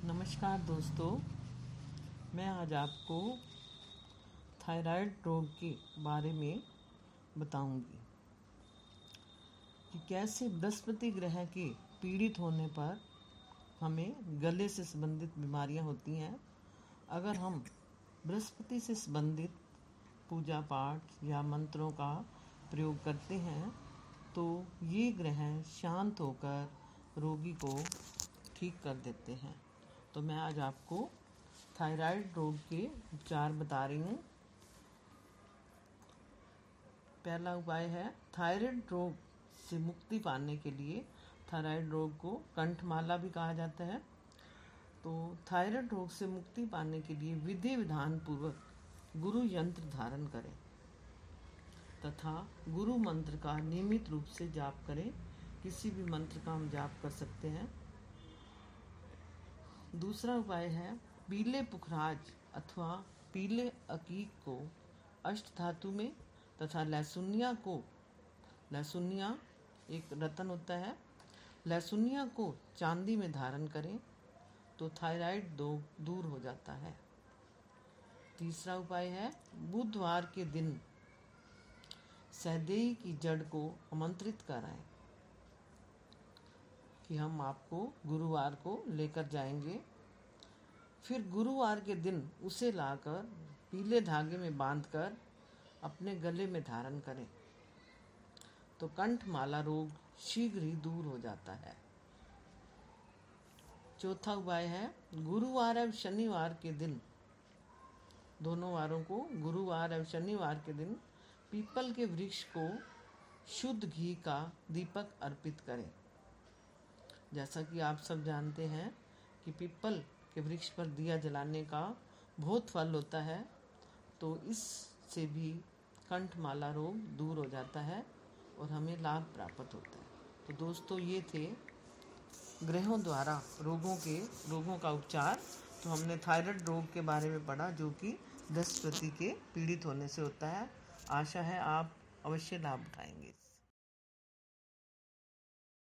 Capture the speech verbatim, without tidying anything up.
नमस्कार दोस्तों, मैं आज आपको थायराइड रोग के बारे में बताऊंगी कि कैसे बृहस्पति ग्रह के पीड़ित होने पर हमें गले से संबंधित बीमारियां होती हैं। अगर हम बृहस्पति से संबंधित पूजा पाठ या मंत्रों का प्रयोग करते हैं तो ये ग्रह शांत होकर रोगी को ठीक कर देते हैं। तो मैं आज आपको थायराइड रोग के उपचार बता रही हूँ। पहला उपाय है, थायराइड रोग से मुक्ति पाने के लिए थायराइड रोग को कंठमाला भी कहा जाता है। तो थायराइड रोग से मुक्ति पाने के लिए विधि विधान पूर्वक गुरु यंत्र धारण करें तथा गुरु मंत्र का नियमित रूप से जाप करें। किसी भी मंत्र का हम जाप कर सकते हैं। दूसरा उपाय है, पीले पुखराज अथवा पीले अकीक को अष्ट धातु में तथा लहसुनिया को लहसुनिया एक रत्न होता है, लहसुनिया को चांदी में धारण करें तो थायराइड दो दूर हो जाता है। तीसरा उपाय है, बुधवार के दिन सहदेई की जड़ को आमंत्रित कराएं कि हम आपको गुरुवार को लेकर जाएंगे। फिर गुरुवार के दिन उसे लाकर पीले धागे में बांधकर अपने गले में धारण करें तो कंठमाला रोग शीघ्र ही दूर हो जाता है। चौथा उपाय है, गुरुवार एवं शनिवार के दिन, दोनों वारों को गुरुवार एवं शनिवार के दिन पीपल के वृक्ष को शुद्ध घी का दीपक अर्पित करें। जैसा कि आप सब जानते हैं कि पीपल के वृक्ष पर दिया जलाने का बहुत फल होता है, तो इससे भी कंठमाला रोग दूर हो जाता है और हमें लाभ प्राप्त होता है। तो दोस्तों, ये थे ग्रहों द्वारा रोगों के रोगों का उपचार। तो हमने थायराइड रोग के बारे में पढ़ा जो कि बृहस्पति के पीड़ित होने से होता है। आशा है आप अवश्य लाभ उठाएंगे।